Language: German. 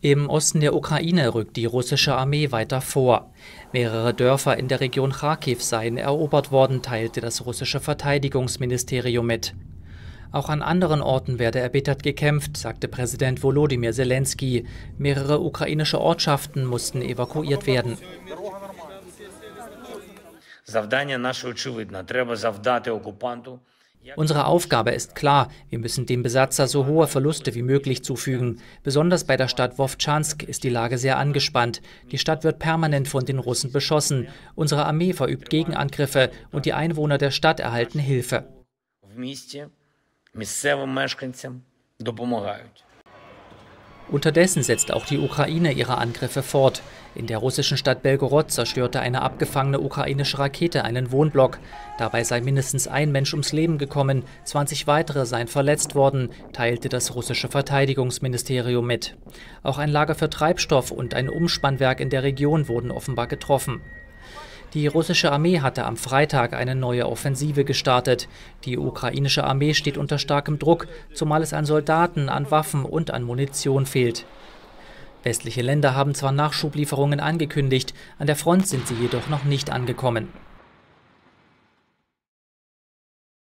Im Osten der Ukraine rückt die russische Armee weiter vor. Mehrere Dörfer in der Region Charkiw seien erobert worden, teilte das russische Verteidigungsministerium mit. Auch an anderen Orten werde erbittert gekämpft, sagte Präsident Volodymyr Selenskyj. Mehrere ukrainische Ortschaften mussten evakuiert werden. Unsere Aufgabe ist klar, wir müssen dem Besatzer so hohe Verluste wie möglich zufügen. Besonders bei der Stadt Wowtschansk ist die Lage sehr angespannt. Die Stadt wird permanent von den Russen beschossen. Unsere Armee verübt Gegenangriffe und die Einwohner der Stadt erhalten Hilfe. Unterdessen setzt auch die Ukraine ihre Angriffe fort. In der russischen Stadt Belgorod zerstörte eine abgefangene ukrainische Rakete einen Wohnblock. Dabei sei mindestens ein Mensch ums Leben gekommen, 20 weitere seien verletzt worden, teilte das russische Verteidigungsministerium mit. Auch ein Lager für Treibstoff und ein Umspannwerk in der Region wurden offenbar getroffen. Die russische Armee hatte am Freitag eine neue Offensive gestartet. Die ukrainische Armee steht unter starkem Druck, zumal es an Soldaten, an Waffen und an Munition fehlt. Westliche Länder haben zwar Nachschublieferungen angekündigt, an der Front sind sie jedoch noch nicht angekommen.